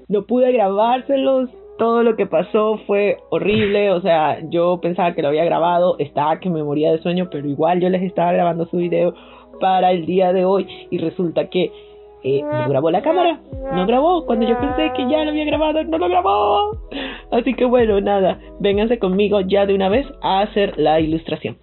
no pude grabárselos. Todo lo que pasó fue horrible, o sea, yo pensaba que lo había grabado, estaba que me moría de sueño, pero igual yo les estaba grabando su video para el día de hoy y resulta que no grabó la cámara, no grabó, cuando yo pensé que ya lo había grabado, no lo grabó. Así que bueno, nada, vénganse conmigo ya de una vez a hacer la ilustración.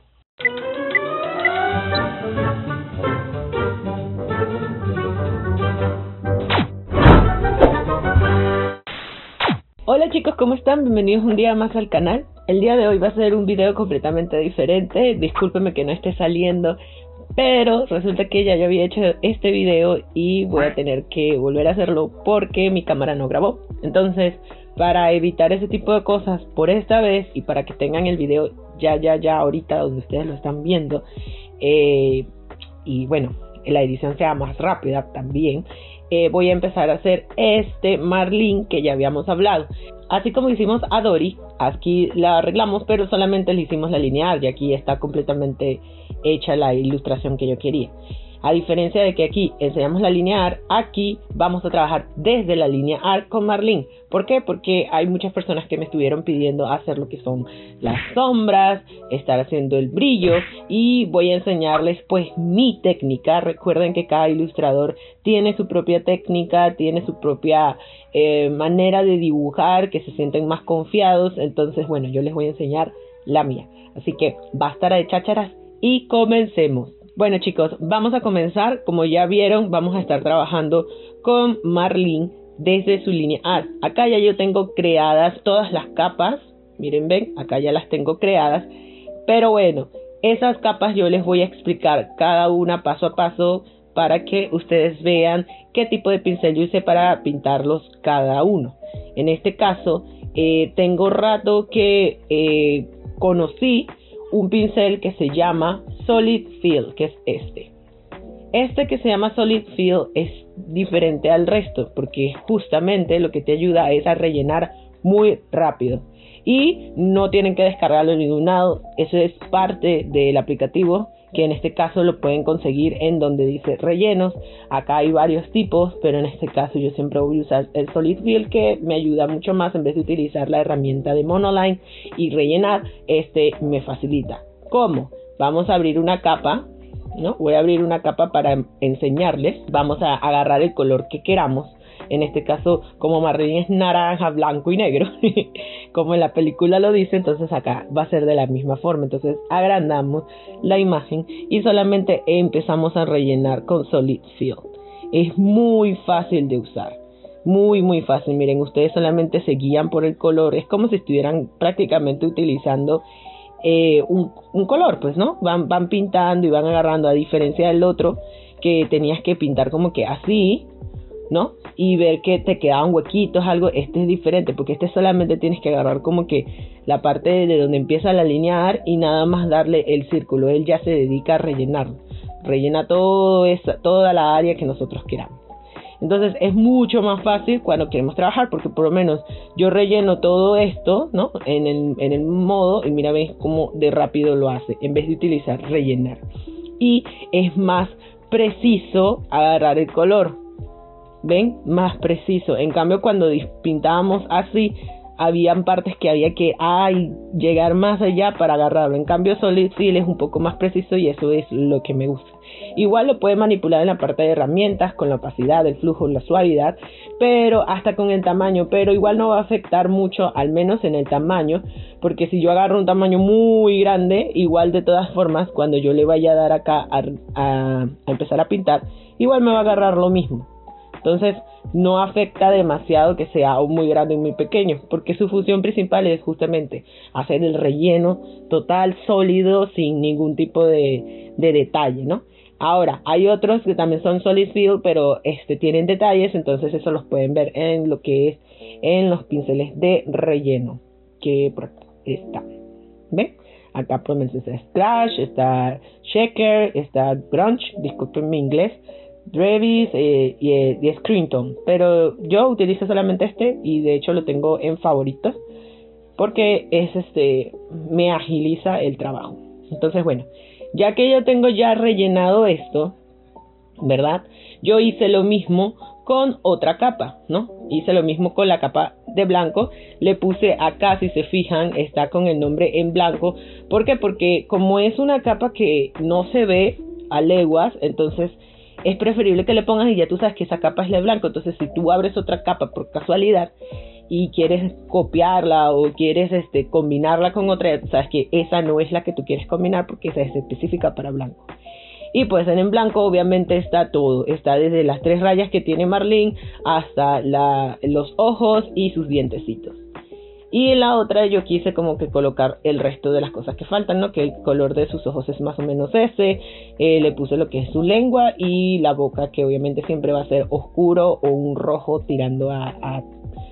Hola chicos, ¿cómo están? Bienvenidos un día más al canal. El día de hoy va a ser un video completamente diferente. Discúlpenme que no esté saliendo, pero resulta que ya yo había hecho este video y voy a tener que volver a hacerlo porque mi cámara no grabó. Entonces, para evitar ese tipo de cosas por esta vez y para que tengan el video ya ahorita donde ustedes lo están viendo, y bueno, la edición sea más rápida también, voy a empezar a hacer este Marlene que ya habíamos hablado. Así como hicimos a Dory, aquí la arreglamos, pero solamente le hicimos la lineal y aquí está completamente hecha la ilustración que yo quería. A diferencia de que aquí enseñamos la lineal, aquí vamos a trabajar desde la lineal con Marlene. ¿Por qué? Porque hay muchas personas que me estuvieron pidiendo hacer lo que son las sombras, estar haciendo el brillo, y voy a enseñarles pues mi técnica. Recuerden que cada ilustrador tiene su propia técnica, tiene su propia manera de dibujar, que se sienten más confiados. Entonces bueno, yo les voy a enseñar la mía. Así que basta de chácharas y comencemos. Bueno chicos, vamos a comenzar. Como ya vieron, vamos a estar trabajando con Marlene desde su lineal. Acá ya yo tengo creadas todas las capas. Miren, ven, acá ya las tengo creadas. Pero bueno, esas capas yo les voy a explicar cada una paso a paso para que ustedes vean qué tipo de pincel yo usé para pintarlos cada uno. En este caso, tengo rato que conocí un pincel que se llama Solid Fill, que es este que se llama Solid Fill es diferente al resto porque justamente lo que te ayuda es a rellenar muy rápido y no tienen que descargarlo en ningún lado. Eso es parte del aplicativo, que en este caso lo pueden conseguir en donde dice rellenos. Acá hay varios tipos, pero en este caso yo siempre voy a usar el Solid Fill, que me ayuda mucho más. En vez de utilizar la herramienta de Monoline y rellenar, me facilita. ¿Cómo? Vamos a abrir una capa, ¿no? Voy a abrir una capa para enseñarles. Vamos a agarrar el color que queramos. En este caso, como Marlene es naranja, blanco y negro, como en la película lo dice, entonces acá va a ser de la misma forma. Entonces agrandamos la imagen y solamente empezamos a rellenar con Solid Fill. Es muy fácil de usar, muy fácil. Miren, ustedes solamente se guían por el color. Es como si estuvieran prácticamente utilizando un color, pues, ¿no? Van pintando y van agarrando, a diferencia del otro que tenías que pintar como que así, ¿no? Y ver que te quedaban huequitos, algo. Este es diferente porque solamente tienes que agarrar como que la parte de donde empieza la lineal y nada más darle el círculo. Él ya se dedica a rellenar, rellena toda la área que nosotros queramos. Entonces es mucho más fácil cuando queremos trabajar, porque por lo menos yo relleno todo esto, ¿no? En el modo, y mira, ves cómo de rápido lo hace en vez de utilizar rellenar. Y es más preciso agarrar el color. ¿Ven? Más preciso. En cambio, cuando pintábamos así, habían partes que había que llegar más allá para agarrarlo. En cambio, Solid Fill es un poco más preciso y eso es lo que me gusta. Igual lo puede manipular en la parte de herramientas, con la opacidad, el flujo, la suavidad, pero hasta con el tamaño. Pero igual no va a afectar mucho, al menos en el tamaño, porque si yo agarro un tamaño muy grande, igual de todas formas, cuando yo le vaya a dar acá a empezar a pintar, igual me va a agarrar lo mismo. Entonces no afecta demasiado que sea muy grande o muy pequeño, porque su función principal es justamente hacer el relleno total, sólido, sin ningún tipo de detalle, ¿no? Ahora, hay otros que también son Solid Fill, pero tienen detalles, entonces eso los pueden ver en lo que es en los pinceles de relleno, que por acá está. ¿Ven? Acá por ejemplo está Splash, está Shaker, está Grunge, disculpen mi inglés, Drevis y Screen Tone, pero yo utilizo solamente y de hecho lo tengo en favoritos porque me agiliza el trabajo. Entonces bueno, ya que yo tengo ya rellenado esto, ¿verdad? Yo hice lo mismo con otra capa, ¿no? Hice lo mismo con la capa de blanco, le puse acá, si se fijan, está con el nombre en blanco. ¿Por qué? Porque como es una capa que no se ve a leguas, entonces es preferible que le pongas y ya tú sabes que esa capa es de blanco. Entonces si tú abres otra capa por casualidad y quieres copiarla o quieres combinarla con otra, ya sabes que esa no es la que tú quieres combinar porque esa es específica para blanco. Y pues en blanco obviamente está todo, está desde las 3 rayas que tiene Marlene hasta los ojos y sus dientecitos. Y en la otra yo quise como que colocar el resto de las cosas que faltan, ¿no? Que el color de sus ojos es más o menos ese, le puse lo que es su lengua y la boca, que obviamente siempre va a ser oscuro o un rojo tirando a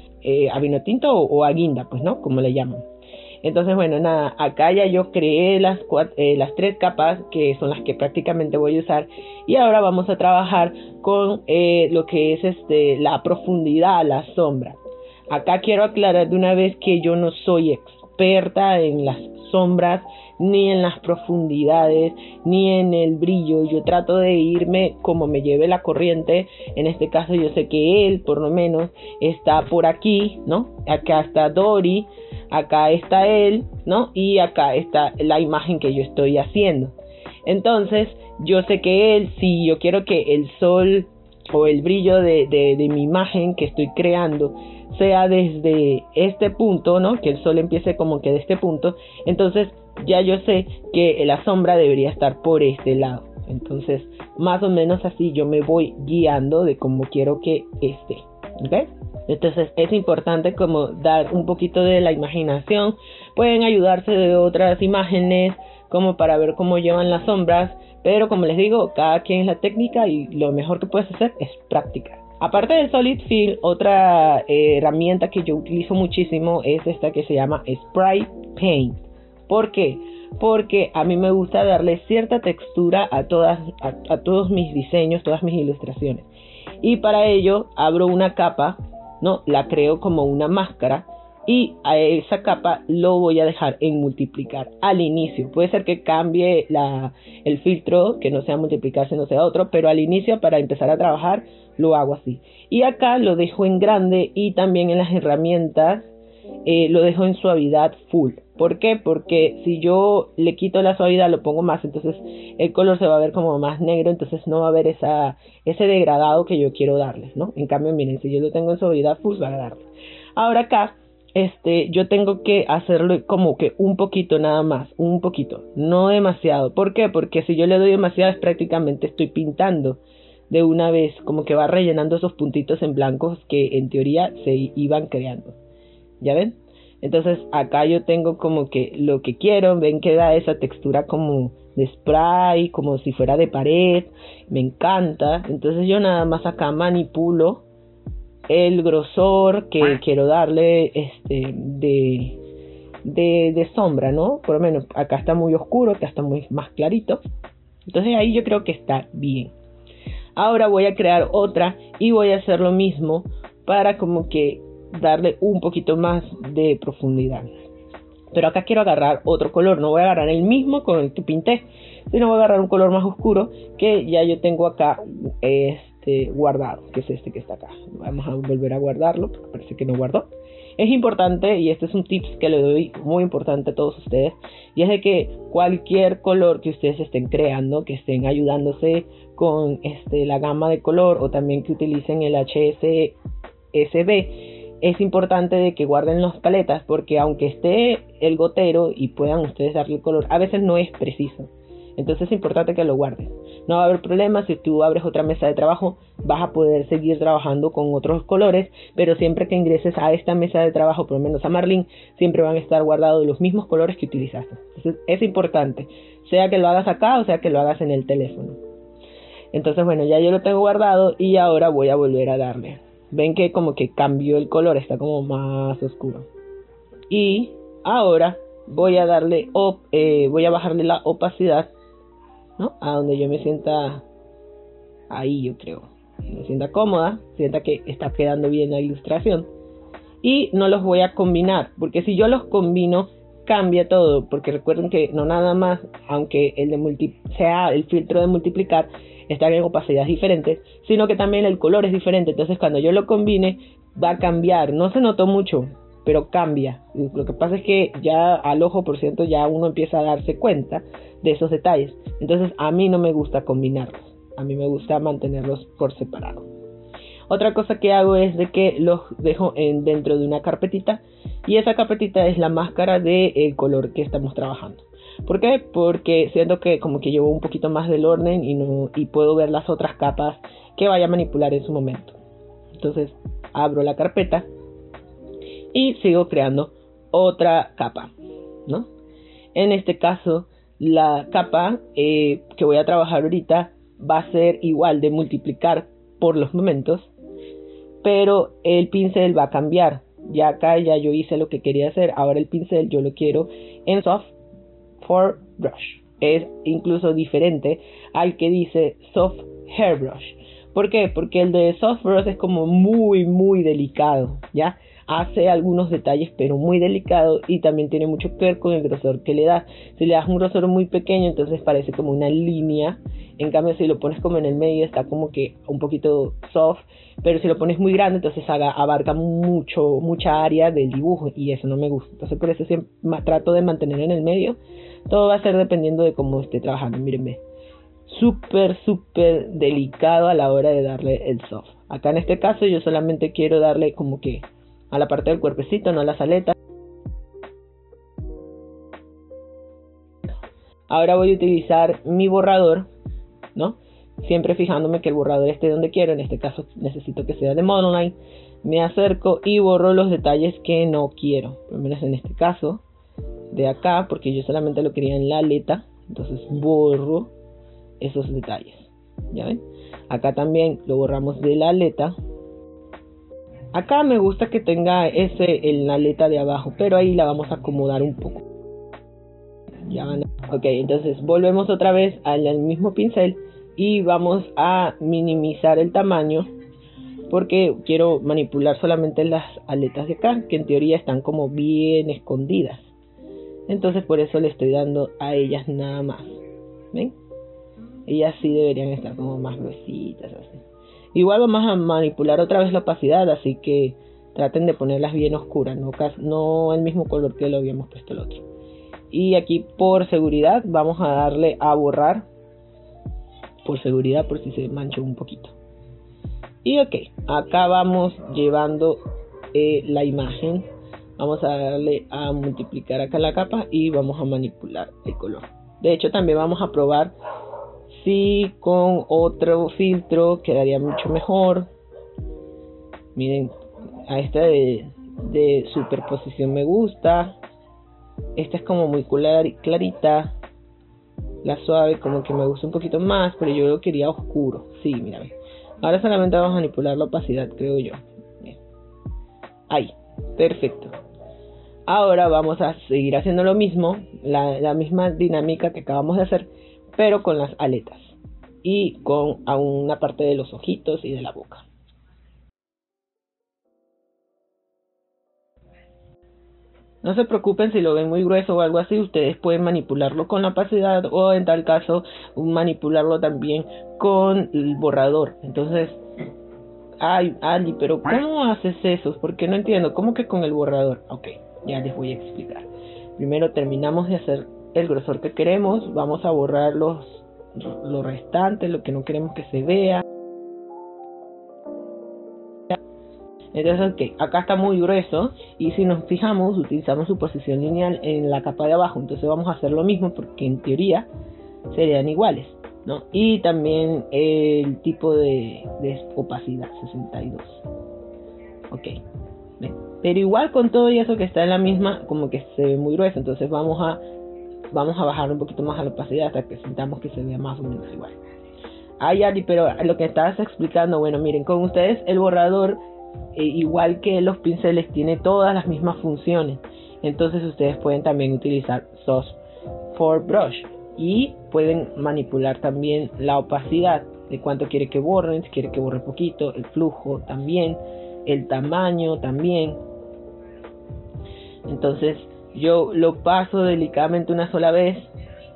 vino tinto o a guinda, pues, ¿no? Como le llaman. Entonces, bueno, nada, acá ya yo creé las 3 capas que son las que prácticamente voy a usar. Y ahora vamos a trabajar con lo que es la profundidad, la sombra. Acá quiero aclarar de una vez que yo no soy experta en las sombras, ni en las profundidades, ni en el brillo. Yo trato de irme como me lleve la corriente. En este caso yo sé que él, por lo menos, está por aquí, ¿no? Acá está Dory, acá está él, ¿no? Y acá está la imagen que yo estoy haciendo. Entonces, yo sé que él, si yo quiero que el sol o el brillo de mi imagen que estoy creando sea desde este punto, ¿no? Que el sol empiece como que de este punto, entonces ya yo sé que la sombra debería estar por este lado. Entonces, más o menos así yo me voy guiando de cómo quiero que esté, ¿ok? Entonces es importante como dar un poquito de la imaginación. Pueden ayudarse de otras imágenes como para ver cómo llevan las sombras, pero como les digo, cada quien es la técnica y lo mejor que puedes hacer es practicar. Aparte del Solid Fill, otra herramienta que yo utilizo muchísimo es esta que se llama Spray Paint. ¿Por qué? Porque a mí me gusta darle cierta textura a todos mis diseños, todas mis ilustraciones. Y para ello abro una capa, ¿no? La creo como una máscara y a esa capa lo voy a dejar en multiplicar al inicio. Puede ser que cambie el filtro, que no sea multiplicar sino sea otro, pero al inicio para empezar a trabajar lo hago así. Y acá lo dejo en grande y también en las herramientas lo dejo en suavidad full. ¿Por qué? Porque si yo le quito la suavidad, lo pongo más, entonces el color se va a ver como más negro, entonces no va a haber ese degradado que yo quiero darle, ¿no? En cambio, miren, si yo lo tengo en suavidad full, va a darle. Ahora acá, yo tengo que hacerlo como que un poquito nada más, un poquito, no demasiado. ¿Por qué? Porque si yo le doy demasiado, es prácticamente estoy pintando de una vez, como que va rellenando esos puntitos en blancos que en teoría se iban creando. ¿Ya ven? Entonces acá yo tengo como que lo que quiero, ven que da esa textura como de spray, como si fuera de pared, me encanta. Entonces yo nada más acá manipulo el grosor que quiero darle de sombra, ¿no? Por lo menos acá está muy oscuro, acá está muy más clarito. Entonces ahí yo creo que está bien. Ahora voy a crear otra y voy a hacer lo mismo para como que darle un poquito más de profundidad. Pero acá quiero agarrar otro color, no voy a agarrar el mismo con el que pinté, sino voy a agarrar un color más oscuro que ya yo tengo acá guardado, que es este que está acá. Vamos a volver a guardarlo porque parece que no guardó. Es importante, y este es un tips que le doy muy importante a todos ustedes, y es de que cualquier color que ustedes estén creando, que estén ayudándose con la gama de color o también que utilicen el HSSB, es importante de que guarden las paletas, porque aunque esté el gotero y puedan ustedes darle el color, a veces no es preciso. Entonces es importante que lo guardes. No va a haber problema si tú abres otra mesa de trabajo, vas a poder seguir trabajando con otros colores, pero siempre que ingreses a esta mesa de trabajo, por lo menos a Marlene, siempre van a estar guardados los mismos colores que utilizaste. Entonces es importante, sea que lo hagas acá o sea que lo hagas en el teléfono. Entonces bueno, ya yo lo tengo guardado y ahora voy a volver a darle. Ven que como que cambió el color, está como más oscuro. Y ahora voy a darle, voy a bajarle la opacidad, ¿no? A donde yo me sienta, ahí yo creo, me sienta cómoda, sienta que está quedando bien la ilustración. Y no los voy a combinar, porque si yo los combino, cambia todo. Porque recuerden que no nada más, aunque sea el filtro de multiplicar, están en opacidades diferentes, sino que también el color es diferente. Entonces cuando yo lo combine va a cambiar. No se notó mucho, pero cambia. Lo que pasa es que ya al ojo por ciento ya uno empieza a darse cuenta de esos detalles. Entonces a mí no me gusta combinarlos, a mí me gusta mantenerlos por separado. Otra cosa que hago es de que los dejo dentro de una carpetita, y esa carpetita es la máscara del color que estamos trabajando. ¿Por qué? Porque siento que como que llevo un poquito más del orden y puedo ver las otras capas que vaya a manipular en su momento. Entonces abro la carpeta y sigo creando otra capa, ¿no? En este caso la capa que voy a trabajar ahorita va a ser igual de multiplicar por los momentos, pero el pincel va a cambiar. Ya acá ya yo hice lo que quería hacer. Ahora el pincel yo lo quiero en Soft for Brush. Es incluso diferente al que dice Soft Hairbrush. ¿Por qué? Porque el de Soft Brush es como muy delicado, ¿ya? Hace algunos detalles pero muy delicado, y también tiene mucho que ver con el grosor que le das. Si le das un grosor muy pequeño, entonces parece como una línea. En cambio, si lo pones como en el medio, está como que un poquito soft. Pero si lo pones muy grande, entonces abarca mucha área del dibujo, y eso no me gusta. Entonces por eso siempre trato de mantener en el medio. Todo va a ser dependiendo de cómo esté trabajando. Mírenme, súper delicado a la hora de darle el soft. Acá en este caso yo solamente quiero darle como que a la parte del cuerpecito, no a las aletas. Ahora voy a utilizar mi borrador, ¿no? Siempre fijándome que el borrador esté donde quiero. En este caso necesito que sea de Monoline. Me acerco y borro los detalles que no quiero. Por lo menos en este caso, de acá, porque yo solamente lo quería en la aleta. Entonces borro esos detalles. ¿Ya ven? Acá también lo borramos de la aleta. Acá me gusta que tenga en la aleta de abajo, pero ahí la vamos a acomodar un poco. Ya van. Ok, entonces volvemos otra vez al mismo pincel y vamos a minimizar el tamaño, porque quiero manipular solamente las aletas de acá, que en teoría están como bien escondidas. Entonces por eso le estoy dando a ellas nada más. ¿Ven? Ellas sí deberían estar como más gruesitas así. Igual vamos a manipular otra vez la opacidad, así que traten de ponerlas bien oscuras, no el mismo color que lo habíamos puesto el otro. Y aquí por seguridad vamos a darle a borrar, por seguridad, por si se mancha un poquito. Y ok, acá vamos llevando la imagen. Vamos a darle a multiplicar acá la capa y vamos a manipular el color. De hecho también vamos a probar si con otro filtro quedaría mucho mejor. Miren, a esta de superposición me gusta. Esta es como muy clarita. La suave como que me gusta un poquito más, pero yo lo quería oscuro. Sí, mira. Ahora solamente vamos a manipular la opacidad, creo yo. Bien. Ahí, perfecto. Ahora vamos a seguir haciendo lo mismo, la misma dinámica que acabamos de hacer, pero con las aletas y con una parte de los ojitos y de la boca. No se preocupen si lo ven muy grueso o algo así, ustedes pueden manipularlo con la opacidad, o en tal caso manipularlo también con el borrador. Entonces, ay, Ali, pero ¿cómo haces eso? Porque no entiendo, ¿cómo que con el borrador? Ok, ya les voy a explicar. Primero terminamos de hacer el grosor que queremos, vamos a borrar lo restante, lo que no queremos que se vea. Entonces, ok, acá está muy grueso, y si nos fijamos utilizamos su posición lineal en la capa de abajo. Entonces vamos a hacer lo mismo, porque en teoría serían iguales, ¿no? Y también el tipo de opacidad, 62. Ok, ¿ven? Pero igual con todo y eso que está en la misma, como que se ve muy grueso. Entonces vamos a bajar un poquito más a la opacidad hasta que sintamos que se vea más o menos igual. Ay, Ali, pero lo que estabas explicando, bueno, miren, con ustedes el borrador, igual que los pinceles, tiene todas las mismas funciones. Entonces ustedes pueden también utilizar Soft for Brush y pueden manipular también la opacidad, de cuánto quiere que borren, si quiere que borre poquito, el flujo también, el tamaño también. Entonces yo lo paso delicadamente una sola vez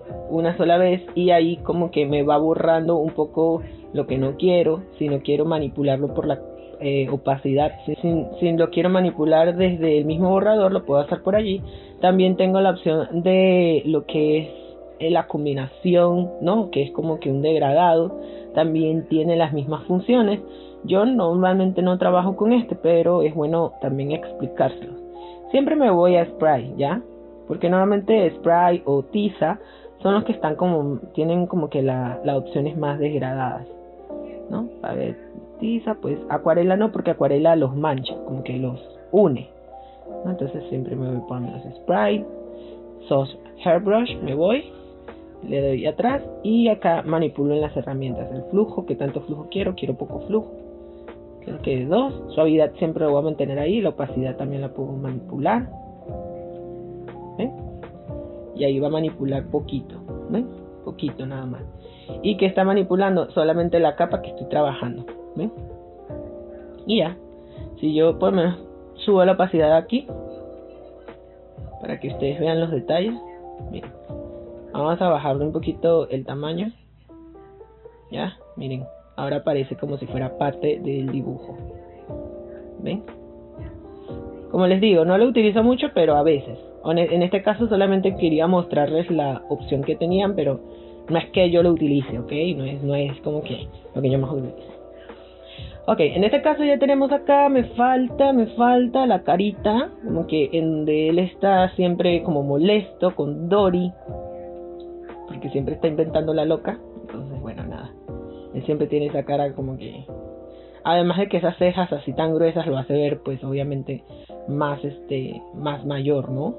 una sola vez y ahí como que me va borrando un poco lo que no quiero. Si no quiero manipularlo por la opacidad, si lo quiero manipular desde el mismo borrador, lo puedo hacer por allí. También tengo la opción de lo que es la combinación, ¿no? Que es como que un degradado. También tiene las mismas funciones. Yo normalmente no trabajo con este, pero es bueno también explicárselo. Siempre me voy a spray, ¿ya? Porque normalmente spray o tiza son los que están como, tienen como que las opciones más degradadas, ¿no? A ver, tiza, pues acuarela no, porque acuarela los mancha, como que los une, ¿no? Entonces siempre me voy por los spray, sos hairbrush, me voy, le doy atrás y acá manipulo en las herramientas el flujo, que tanto flujo quiero poco flujo, creo que 2, suavidad siempre lo voy a mantener ahí, la opacidad también la puedo manipular, ¿ven? Y ahí va a manipular poquito, ¿ven? Poquito nada más. Y que está manipulando solamente la capa que estoy trabajando, ¿ven? Y ya, si yo por lo menos subo la opacidad aquí para que ustedes vean los detalles, miren, vamos a bajarle un poquito el tamaño, ya, miren, ahora parece como si fuera parte del dibujo, ¿ven? Como les digo, no lo utilizo mucho, pero a veces. En este caso solamente quería mostrarles la opción que tenían, pero no es que yo lo utilice, ¿ok? No es como que lo que yo más utilizo. Ok, en este caso ya tenemos acá, me falta la carita, como que en donde él está siempre como molesto con Dory, porque siempre está inventando la loca. Entonces, bueno, nada, él siempre tiene esa cara como que, además de que esas cejas así tan gruesas lo hace ver, pues obviamente más más mayor, ¿no?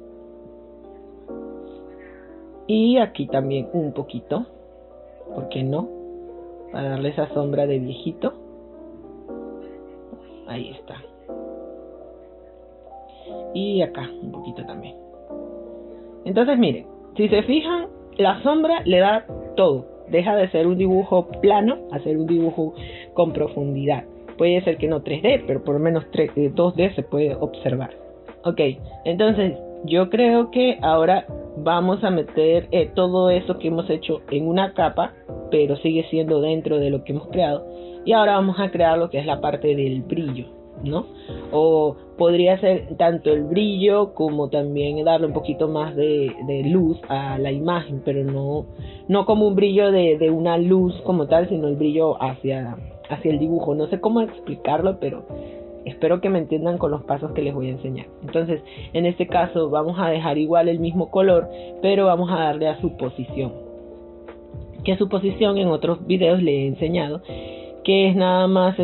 Y aquí también un poquito, ¿por qué no? Para darle esa sombra de viejito. Ahí está. Y acá un poquito también. Entonces miren, si se fijan, la sombra le da todo. Deja de ser un dibujo plano a ser un dibujo con profundidad. Puede ser que no 3D, pero por lo menos 2D se puede observar. Ok, entonces yo creo que ahora vamos a meter todo eso que hemos hecho en una capa, pero sigue siendo dentro de lo que hemos creado. Y ahora vamos a crear lo que es la parte del brillo, ¿no? O podría ser tanto el brillo como también darle un poquito más de luz a la imagen, pero no como un brillo de una luz como tal, sino el brillo hacia el dibujo. No sé cómo explicarlo, pero espero que me entiendan con los pasos que les voy a enseñar. Entonces, en este caso vamos a dejar igual el mismo color, pero vamos a darle a su posición. Que su posición en otros videos le he enseñado, que es nada más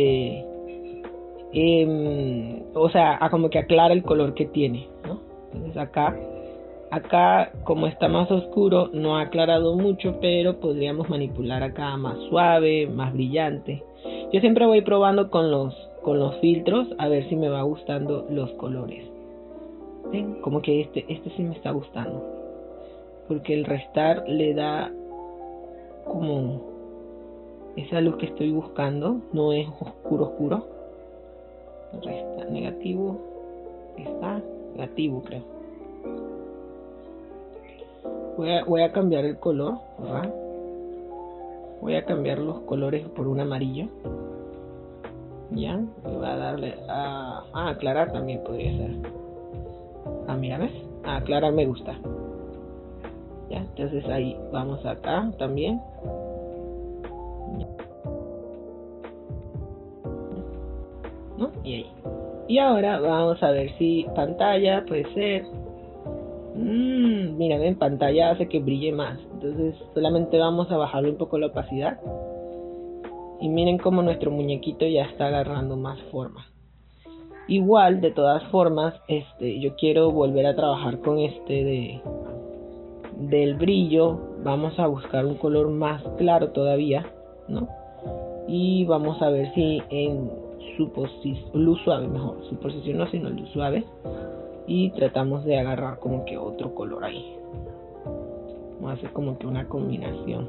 o sea, como que aclara el color que tiene, ¿no? Entonces acá como está más oscuro no ha aclarado mucho, pero podríamos manipular acá más suave, más brillante. Yo siempre voy probando con los filtros a ver si me va gustando los colores. ¿Ven? Como que este sí me está gustando, porque el restar le da como esa luz que estoy buscando, no es oscuro. Resta negativo, está negativo, creo. Voy a cambiar el color, ¿verdad? Voy a cambiar los colores por un amarillo. Ya, y voy a darle a aclarar también podría ser. Mira, ¿ves? A aclarar me gusta. Ya, entonces ahí vamos acá también. ¿No? Y ahí. Y ahora vamos a ver si pantalla puede ser. Mira, en pantalla hace que brille más. Entonces solamente vamos a bajarle un poco la opacidad. Y miren cómo nuestro muñequito ya está agarrando más forma. Igual, de todas formas, yo quiero volver a trabajar con del brillo. Vamos a buscar un color más claro todavía, ¿no? Y vamos a ver si en su posición, luz suave mejor, su posición no, sino luz suave. Y tratamos de agarrar como que otro color ahí. Vamos a hacer como que una combinación.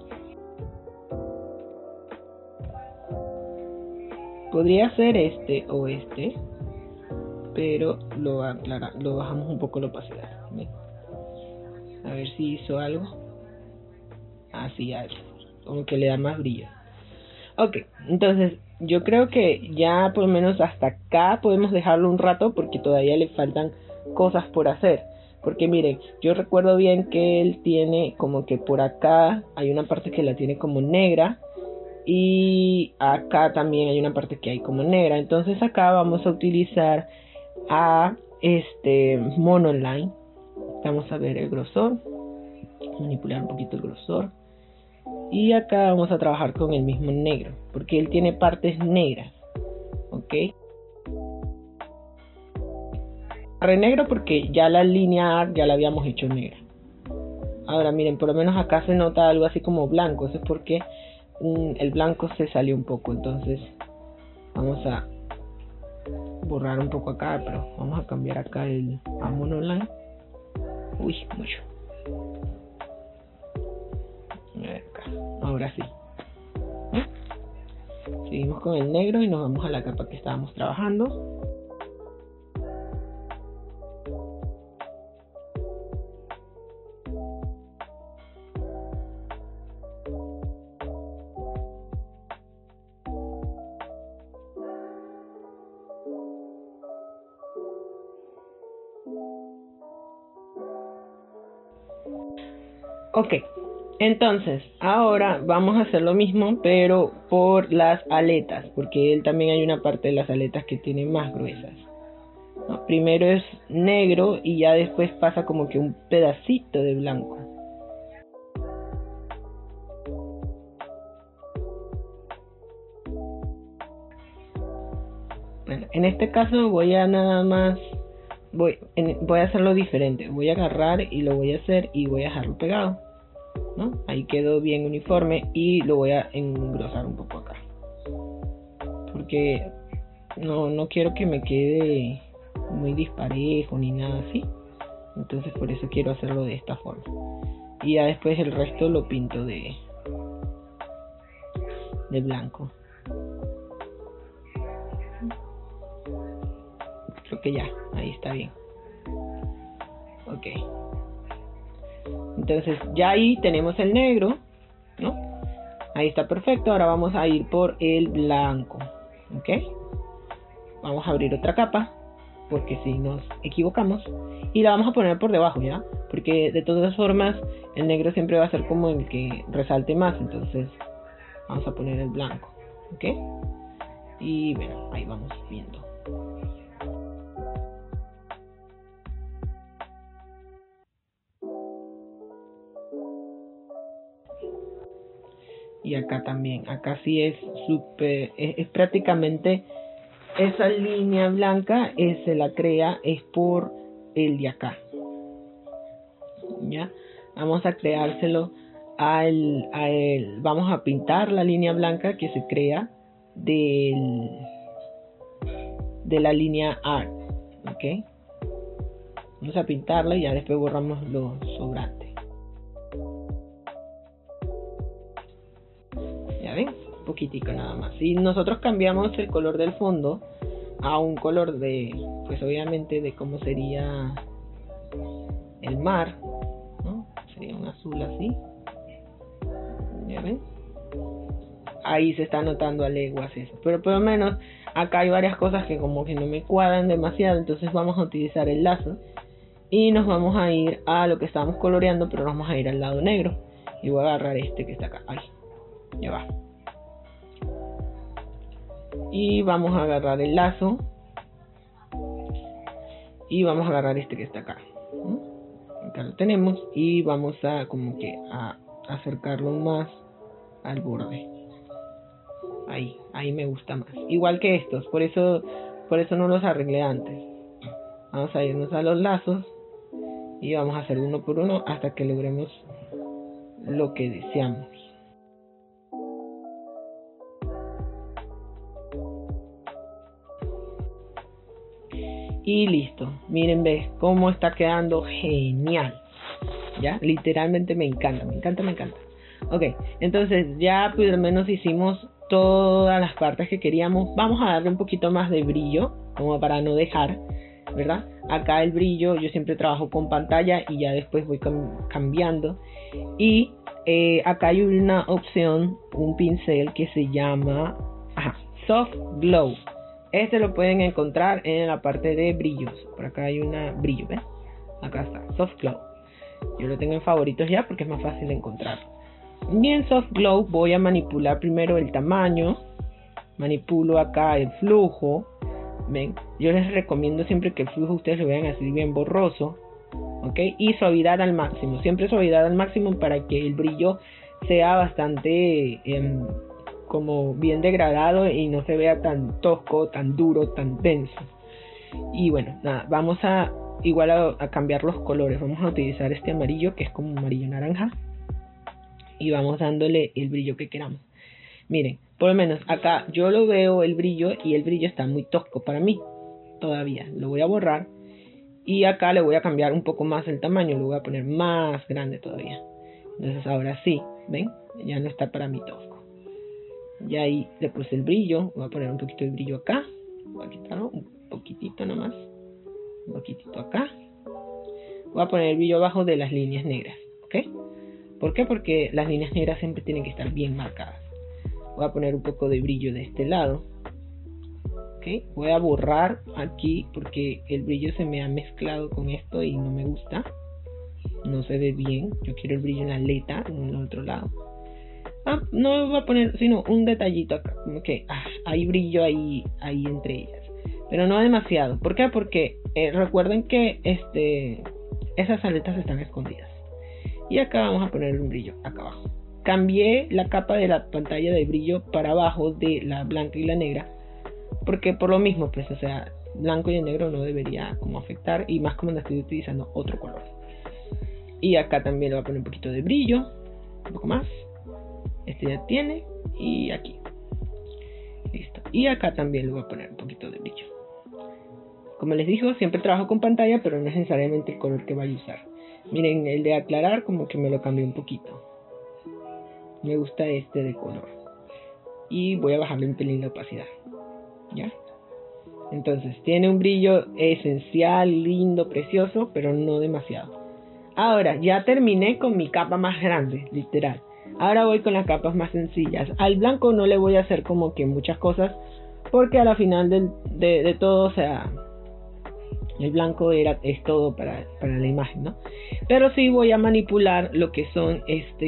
Podría ser o pero lo bajamos un poco la opacidad. ¿Ven? A ver si hizo algo. Así algo. Como que le da más brillo. Ok, entonces yo creo que ya por lo menos hasta acá podemos dejarlo un rato porque todavía le faltan cosas por hacer. Porque miren, yo recuerdo bien que él tiene como que por acá hay una parte que la tiene como negra. Y acá también hay una parte que hay como negra. Entonces acá vamos a utilizar a Monoline. Vamos a ver el grosor. Manipular un poquito el grosor. Y acá vamos a trabajar con el mismo negro, porque él tiene partes negras. Ok. Re negro porque ya la línea A ya la habíamos hecho negra. Ahora miren, por lo menos acá se nota algo así como blanco. Eso es porque el blanco se salió un poco. Entonces vamos a borrar un poco acá, pero vamos a cambiar acá a Monoline. Uy, mucho. Acá. Ahora sí. Seguimos con el negro y nos vamos a la capa que estábamos trabajando. Ok, entonces ahora vamos a hacer lo mismo pero por las aletas, porque él también hay una parte de las aletas que tiene más gruesas, ¿no? Primero es negro y ya después pasa como que un pedacito de blanco. Bueno, en este caso voy a nada más voy a hacerlo diferente. Voy a agarrar y lo voy a hacer y voy a dejarlo pegado, ¿no? Ahí quedó bien uniforme y lo voy a engrosar un poco acá, porque no quiero que me quede muy disparejo ni nada así. Entonces por eso quiero hacerlo de esta forma. Y ya después el resto lo pinto de blanco. Creo que ya, ahí está bien. Ok. Entonces ya ahí tenemos el negro, ¿no? Ahí está perfecto. Ahora vamos a ir por el blanco. Ok. Vamos a abrir otra capa, porque si nos equivocamos, y la vamos a poner por debajo, ¿ya? Porque de todas formas el negro siempre va a ser como el que resalte más. Entonces vamos a poner el blanco. Ok. Y bueno, ahí vamos viendo. Y acá también, acá sí es súper, es prácticamente esa línea blanca, se la crea es por el de acá. Ya, vamos a creárselo vamos a pintar la línea blanca que se crea de la línea A. Ok, vamos a pintarla y ya después borramos los sobrantes. Poquitico nada más. Si nosotros cambiamos el color del fondo a un color de, pues obviamente de cómo sería el mar, ¿no? Sería un azul así. ¿Ya ven? Ahí se está notando a leguas eso. Pero por lo menos acá hay varias cosas que como que no me cuadran demasiado. Entonces vamos a utilizar el lazo y nos vamos a ir a lo que estábamos coloreando, pero nos vamos a ir al lado negro. Y voy a agarrar este que está acá. Ahí, ya va. Y vamos a agarrar el lazo y vamos a agarrar este que está acá. Acá lo tenemos y vamos a como que a acercarlo más al borde. Ahí me gusta más, igual que estos, por eso no los arreglé antes. Vamos a irnos a los lazos y vamos a hacer uno por uno hasta que logremos lo que deseamos. Y listo, miren, ves cómo está quedando genial. Ya, literalmente me encanta. Ok, entonces ya por lo menos hicimos todas las partes que queríamos. Vamos a darle un poquito más de brillo, como para no dejar, ¿verdad? Acá el brillo, yo siempre trabajo con pantalla y ya después voy cambiando. Y acá hay una opción, un pincel que se llama Soft Glow. Este lo pueden encontrar en la parte de brillos. Por acá hay una brillo, ¿ves? Acá está, Soft Glow. Yo lo tengo en favoritos ya porque es más fácil de encontrar. Y en Soft Glow voy a manipular primero el tamaño. Manipulo acá el flujo. Ven, yo les recomiendo siempre que el flujo ustedes lo vean así bien borroso, ¿ok? Y suavidad al máximo, siempre suavidad al máximo para que el brillo sea bastante como bien degradado y no se vea tan tosco, tan duro, tan denso. Y bueno, nada, vamos a igual a cambiar los colores. Vamos a utilizar este amarillo que es como amarillo naranja y vamos dándole el brillo que queramos. Miren, por lo menos acá yo lo veo el brillo y el brillo está muy tosco para mí todavía. Lo voy a borrar y acá le voy a cambiar un poco más el tamaño, lo voy a poner más grande todavía. Entonces ahora sí, ven, ya no está para mí tosco. Y ahí le puse el brillo, voy a poner un poquito de brillo acá, voy a quitarlo un poquitito nomás, un poquitito acá. Voy a poner el brillo abajo de las líneas negras, ¿ok? ¿Por qué? Porque las líneas negras siempre tienen que estar bien marcadas. Voy a poner un poco de brillo de este lado. ¿Okay? Voy a borrar aquí porque el brillo se me ha mezclado con esto y no me gusta. No se ve bien. Yo quiero el brillo en la aleta, en el otro lado. No voy a poner sino un detallito acá. Okay. Hay brillo ahí entre ellas. Pero no demasiado. ¿Por qué? Porque recuerden que esas aletas están escondidas. Y acá vamos a poner un brillo acá abajo. Cambié la capa de la pantalla de brillo para abajo de la blanca y la negra. Porque por lo mismo, pues, o sea, blanco y el negro no debería como afectar. Y más como estoy utilizando otro color. Y acá también le voy a poner un poquito de brillo. Un poco más. Este ya tiene. Y aquí. Listo. Y acá también le voy a poner un poquito de brillo. Como les digo, siempre trabajo con pantalla, pero no es necesariamente el color que vaya a usar. Miren, el de aclarar como que me lo cambié un poquito. Me gusta este de color. Y voy a bajarle un pelín la opacidad. ¿Ya? Entonces, tiene un brillo esencial, lindo, precioso, pero no demasiado. Ahora, ya terminé con mi capa más grande, literal. Ahora voy con las capas más sencillas. Al blanco no le voy a hacer como que muchas cosas, porque a la final de todo, o sea, el blanco es todo para la imagen, ¿no? Pero sí voy a manipular lo que son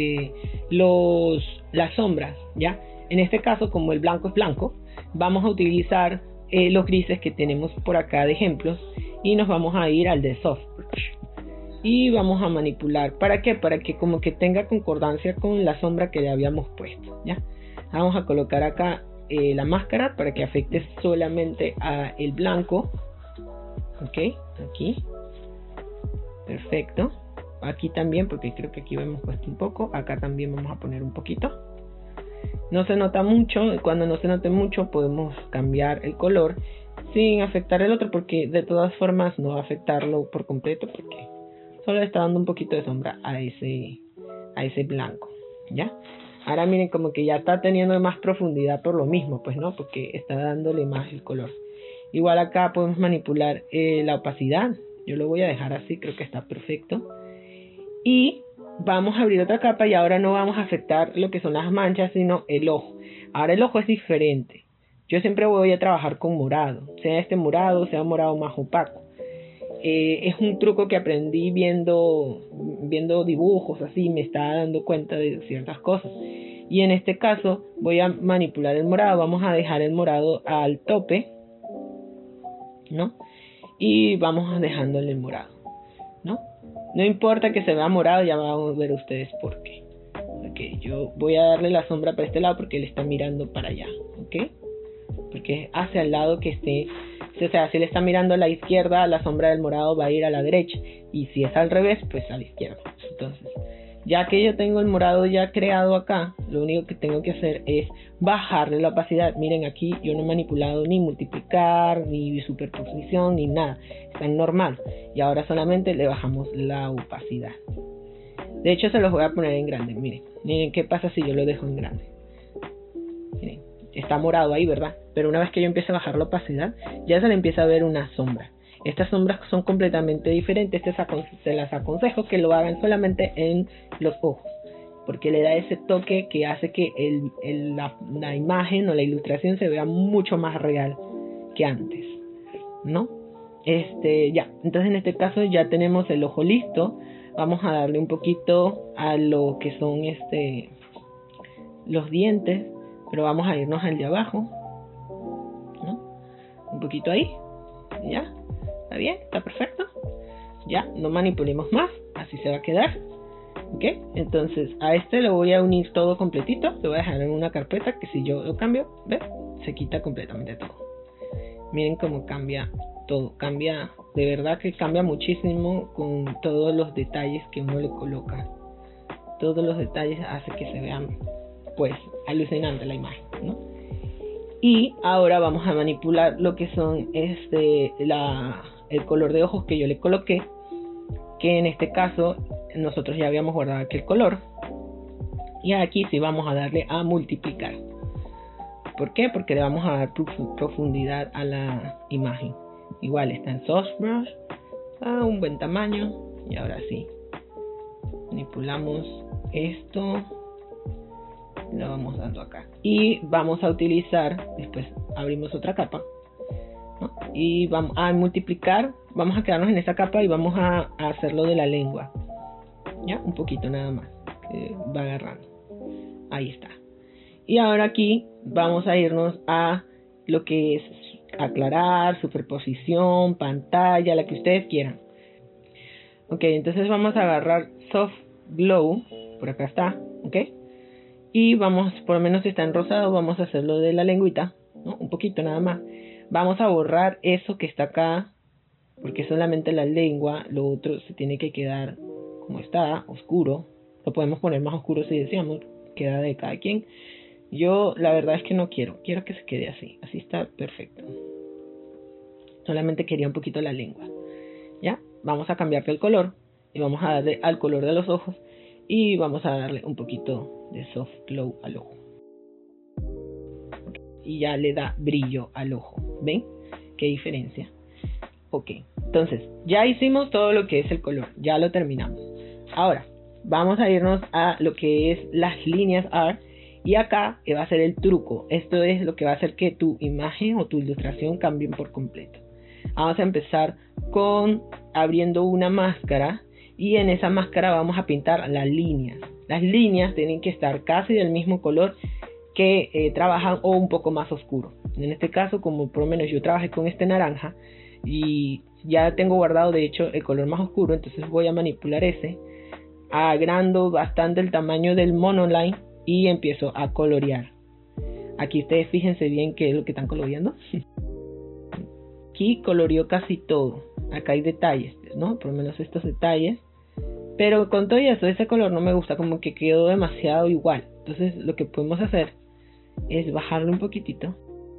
las sombras, ¿ya? En este caso, como el blanco es blanco, vamos a utilizar los grises que tenemos por acá de ejemplos y nos vamos a ir al de Soft Brush. Y vamos a manipular. ¿Para qué? Para que como que tenga concordancia con la sombra que le habíamos puesto, ¿ya? Vamos a colocar acá la máscara para que afecte solamente a el blanco. Ok, aquí. Perfecto. Aquí también, porque creo que aquí hemos puesto un poco. Acá también vamos a poner un poquito. No se nota mucho. Cuando no se note mucho podemos cambiar el color sin afectar el otro, porque de todas formas no va a afectarlo por completo, porque solo le está dando un poquito de sombra a ese blanco, ¿ya? Ahora miren como que ya está teniendo más profundidad por lo mismo, pues no, porque está dándole más el color. Igual acá podemos manipular la opacidad. Yo lo voy a dejar así, creo que está perfecto. Y vamos a abrir otra capa y ahora no vamos a afectar lo que son las manchas, sino el ojo. Ahora el ojo es diferente. Yo siempre voy a trabajar con morado, sea este morado, sea morado más opaco. Es un truco que aprendí viendo dibujos, así me estaba dando cuenta de ciertas cosas. Y en este caso voy a manipular el morado. Vamos a dejar el morado al tope, ¿no? Y vamos dejándole el morado, ¿no? No importa que se vea morado, ya van a ver ustedes por qué. Ok, yo voy a darle la sombra para este lado porque él está mirando para allá, ¿ok? Porque hacia el lado que esté, o sea, si él está mirando a la izquierda, la sombra del morado va a ir a la derecha. Y si es al revés, pues a la izquierda. Entonces, ya que yo tengo el morado ya creado acá, lo único que tengo que hacer es bajarle la opacidad. Miren, aquí yo no he manipulado ni multiplicar, ni superposición, ni nada. Está en normal. Y ahora solamente le bajamos la opacidad. De hecho, se los voy a poner en grande. Miren qué pasa si yo lo dejo en grande. Miren, está morado ahí, ¿verdad? Pero una vez que yo empiezo a bajar la opacidad, ya se le empieza a ver una sombra. Estas sombras son completamente diferentes. Se las aconsejo que lo hagan solamente en los ojos, porque le da ese toque que hace que la imagen o la ilustración se vea mucho más real que antes, ¿no? Ya, entonces en este caso ya tenemos el ojo listo. Vamos a darle un poquito a lo que son los dientes, pero vamos a irnos al de abajo, ¿no? Un poquito ahí, ya, está bien, está perfecto. Ya, no manipulemos más, así se va a quedar. Ok, entonces a lo voy a unir todo completito. Lo voy a dejar en una carpeta que si yo lo cambio, ¿ves? Se quita completamente todo. Miren cómo cambia todo, cambia, de verdad que cambia muchísimo con todos los detalles que uno le coloca. Todos los detalles hace que se vean, pues, alucinante la imagen, ¿no? Y ahora vamos a manipular lo que son el color de ojos que yo le coloqué, que en este caso nosotros ya habíamos guardado aquí el color, y aquí sí vamos a darle a multiplicar. ¿Por qué? Porque le vamos a dar profundidad a la imagen. Igual está en Soft Brush, a un buen tamaño, y ahora sí manipulamos esto, lo vamos dando acá, y vamos a utilizar, después abrimos otra capa, ¿no? Y vamos a multiplicar, vamos a quedarnos en esta capa y vamos a hacerlo de la lengua, ya, un poquito nada más, va agarrando, ahí está. Y ahora aquí vamos a irnos a lo que es aclarar, superposición, pantalla, la que ustedes quieran. Ok, entonces vamos a agarrar Soft Glow, por acá está, ok. Y vamos, por lo menos si está en rosado, vamos a hacerlo de la lengüita, ¿no? Un poquito nada más. Vamos a borrar eso que está acá, porque solamente la lengua, lo otro se tiene que quedar como está, oscuro. Lo podemos poner más oscuro si deseamos, queda de cada quien. Yo la verdad es que no quiero que se quede así está perfecto. Solamente quería un poquito la lengua. Ya, vamos a cambiarle el color y vamos a darle al color de los ojos y vamos a darle un poquito de soft glow al ojo. Y ya le da brillo al ojo. ¿Ven? ¿Qué diferencia? Ok, entonces ya hicimos todo lo que es el color, ya lo terminamos. Ahora vamos a irnos a lo que es las líneas art. Y acá va a ser el truco. Esto es lo que va a hacer que tu imagen o tu ilustración cambien por completo. Vamos a empezar con abriendo una máscara. Y en esa máscara vamos a pintar las líneas. Las líneas tienen que estar casi del mismo color que trabajan o un poco más oscuro. En este caso, como por lo menos yo trabajé con este naranja. Y ya tengo guardado de hecho el color más oscuro. Entonces voy a manipular ese. Agrando bastante el tamaño del monoline. Y empiezo a colorear. Aquí ustedes fíjense bien qué es lo que están coloreando. Aquí coloreó casi todo. Acá hay detalles, ¿no? Por lo menos estos detalles. Pero con todo eso, ese color no me gusta. Como que quedó demasiado igual. Entonces lo que podemos hacer es bajarlo un poquitito.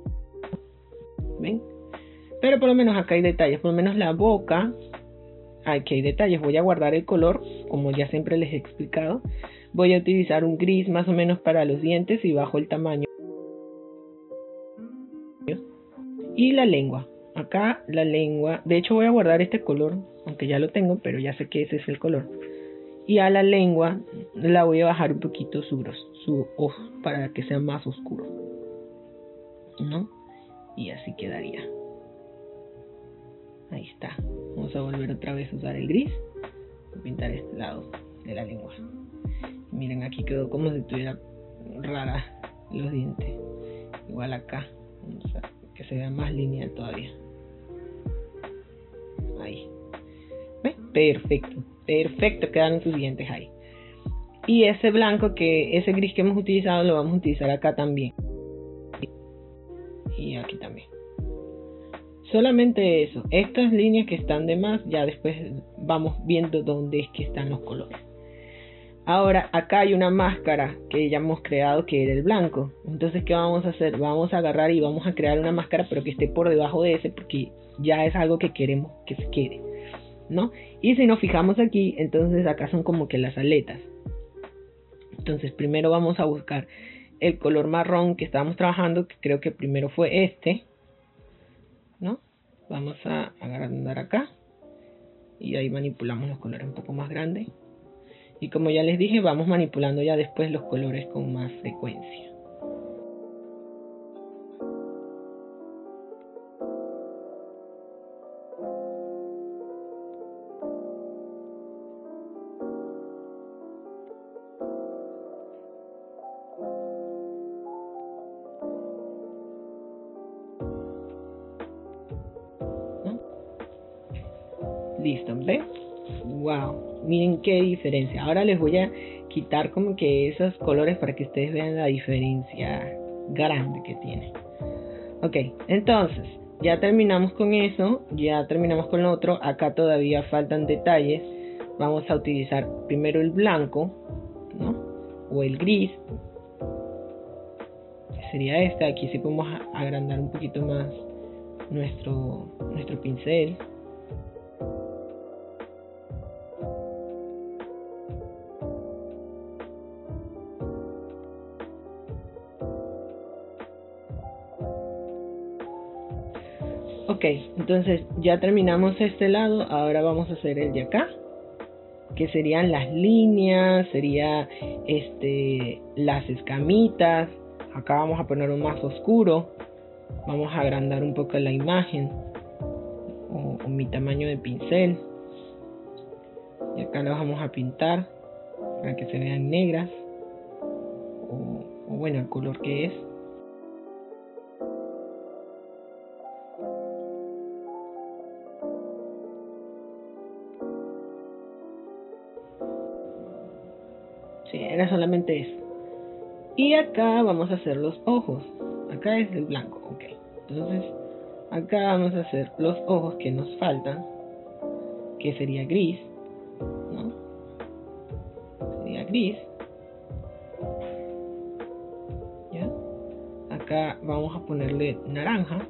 ¿Ven? Pero por lo menos acá hay detalles. Por lo menos la boca. Aquí hay detalles. Voy a guardar el color, como ya siempre les he explicado. Voy a utilizar un gris más o menos para los dientes y bajo el tamaño. Y la lengua. Acá la lengua. De hecho voy a guardar este color, aunque ya lo tengo, pero ya sé que ese es el color. Y a la lengua la voy a bajar un poquito su ojo para que sea más oscuro, ¿no? Y así quedaría. Ahí está. Vamos a volver otra vez a usar el gris. Voy a pintar este lado de la lengua. Miren, aquí quedó como si tuviera rara los dientes. Igual acá, vamos a que se vea más lineal todavía. Ahí. ¿Ven? Perfecto, perfecto, quedaron sus dientes ahí. Y ese blanco, ese gris que hemos utilizado, lo vamos a utilizar acá también. Y aquí también. Solamente eso. Estas líneas que están de más, ya después vamos viendo dónde es que están los colores. Ahora acá hay una máscara que ya hemos creado, que era el blanco. Entonces ¿qué vamos a hacer? Vamos a agarrar y vamos a crear una máscara, pero que esté por debajo de ese, porque ya es algo que queremos que se quede, ¿no? Y si nos fijamos aquí, entonces acá son como que las aletas. Entonces primero vamos a buscar el color marrón que estábamos trabajando, que creo que primero fue este, ¿no? vamos a agrandar acá y ahí manipulamos los colores un poco más grandes. Y como ya les dije, vamos manipulando ya después los colores con más frecuencia. Listo, ¿ven? Wow, miren qué diferencia. Ahora les voy a quitar como que esos colores para que ustedes vean la diferencia grande que tiene. Ok, entonces ya terminamos con eso, ya terminamos con lo otro. Acá todavía faltan detalles. Vamos a utilizar primero el blanco, ¿no? O el gris, que sería este. Aquí sí podemos agrandar un poquito más nuestro pincel. Ok, entonces ya terminamos este lado, ahora vamos a hacer el de acá, que serían las líneas, sería las escamitas. Acá vamos a poner un más oscuro, vamos a agrandar un poco la imagen o mi tamaño de pincel, y acá las vamos a pintar para que se vean negras o bueno, el color que es. Sí, era solamente eso. Y acá vamos a hacer los ojos. Acá es el blanco, ok. Entonces, acá vamos a hacer los ojos que nos faltan, que sería gris, ¿no? Sería gris. ¿Ya? Acá vamos a ponerle naranja.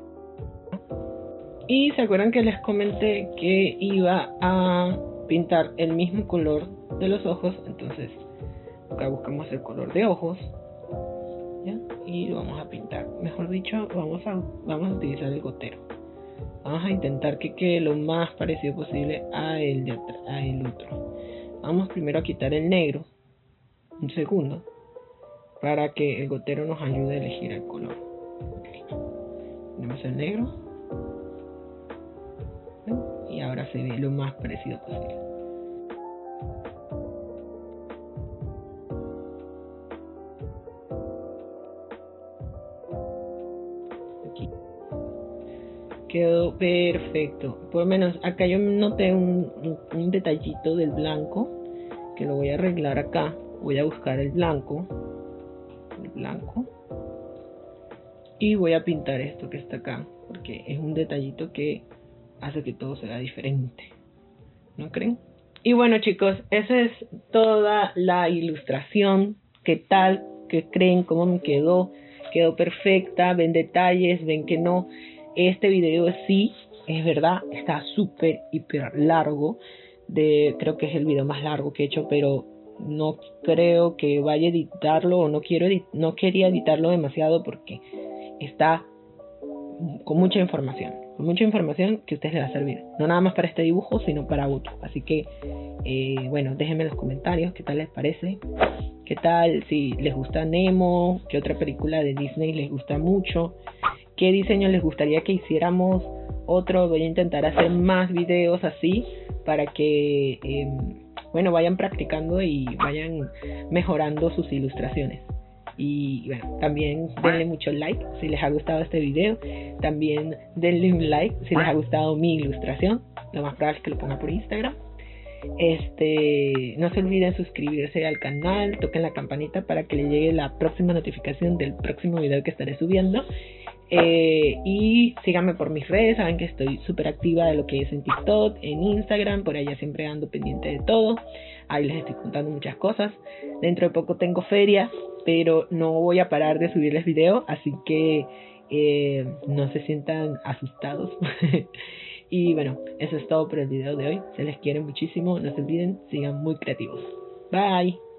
Y se acuerdan que les comenté que iba a pintar el mismo color de los ojos. Entonces, acá buscamos el color de ojos, ¿ya? Y lo vamos a pintar. Mejor dicho, vamos a utilizar el gotero. Vamos a intentar que quede lo más parecido posible a el otro. Vamos primero a quitar el negro, un segundo, para que el gotero nos ayude a elegir el color. Okay. Tenemos el negro. Y ahora se ve lo más parecido posible. Aquí quedó perfecto. Por lo menos acá yo noté un detallito del blanco que lo voy a arreglar acá. Voy a buscar el blanco y voy a pintar esto que está acá, porque es un detallito que hace que todo sea diferente, ¿no creen? Y bueno, chicos, esa es toda la ilustración. ¿Qué tal? ¿Qué creen? ¿Cómo me quedó? Quedó perfecta. ¿Ven detalles? ¿Ven que no? Este video sí, es verdad, está súper, hiper largo. Creo que es el video más largo que he hecho, pero no creo que vaya a editarlo, o no quería editarlo demasiado porque está con mucha información que a ustedes les va a servir, no nada más para este dibujo, sino para otro. Así que bueno, déjenme en los comentarios qué tal les parece, qué tal, si les gusta Nemo, qué otra película de Disney les gusta mucho, qué diseño les gustaría que hiciéramos otro. Voy a intentar hacer más videos así para que bueno, vayan practicando y vayan mejorando sus ilustraciones. Y bueno, también denle mucho like si les ha gustado este video. También denle un like si les ha gustado mi ilustración. Lo más probable es que lo ponga por Instagram. No se olviden suscribirse al canal, toquen la campanita para que les llegue la próxima notificación del próximo video que estaré subiendo. Y síganme por mis redes, saben que estoy súper activa de lo que es en TikTok, en Instagram, por allá siempre ando pendiente de todo. Ahí les estoy contando muchas cosas. Dentro de poco tengo feria, pero no voy a parar de subirles videos, así que no se sientan asustados. Y bueno, eso es todo por el video de hoy. Se les quiere muchísimo, no se olviden, sigan muy creativos. Bye.